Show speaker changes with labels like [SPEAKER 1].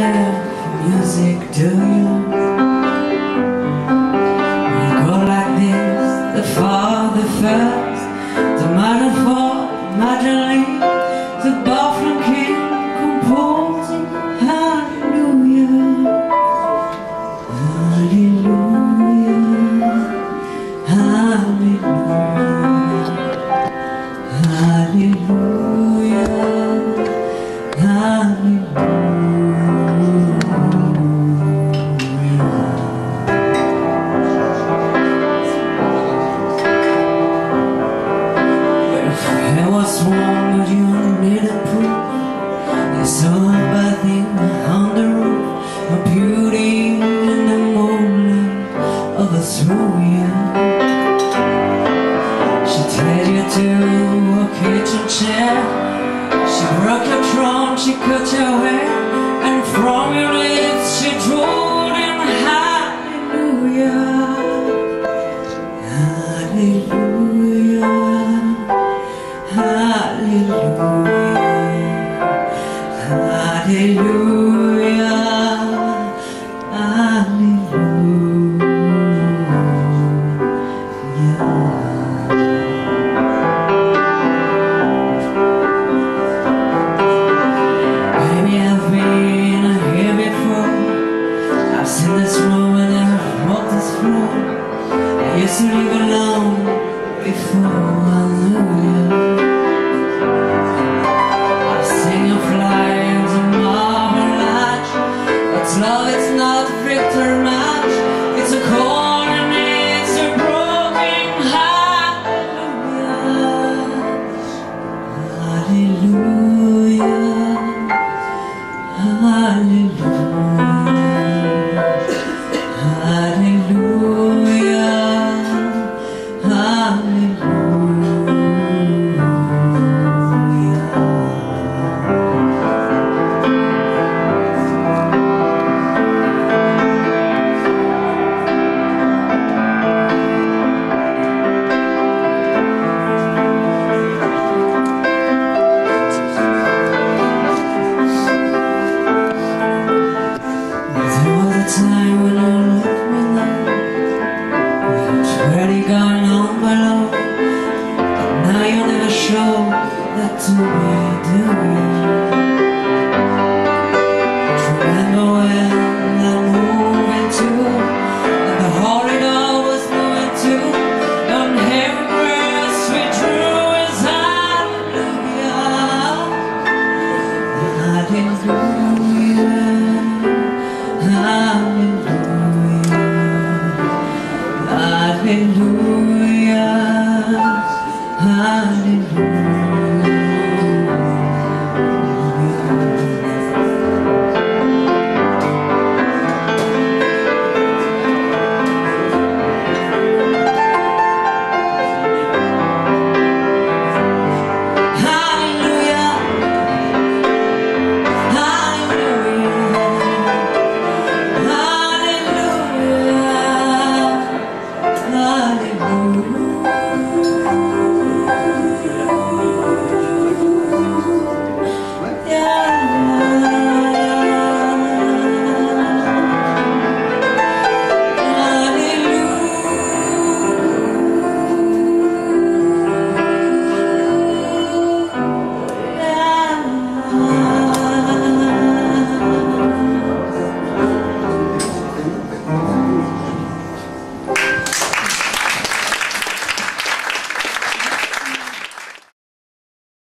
[SPEAKER 1] care for music, do you? We go like this, the Father first, the minor fall, Magdalene, the Buffalo King composing hallelujah, hallelujah, hallelujah, hallelujah, hallelujah. It was warm, but you needed proof. They saw a bad thing on the roof, a beauty in the moonlight overthrew you. She tied you to a kitchen chair, she broke your throne, she cut your hair, and from your lips she drew in hallelujah, hallelujah, hallelujah, hallelujah, hallelujah. Baby, I've been here before, I've seen this room and I've walked this floor. I used to live alone before I knew you. Love, it's not a victor match, it's a call and it's a broken hallelujah, hallelujah, hallelujah.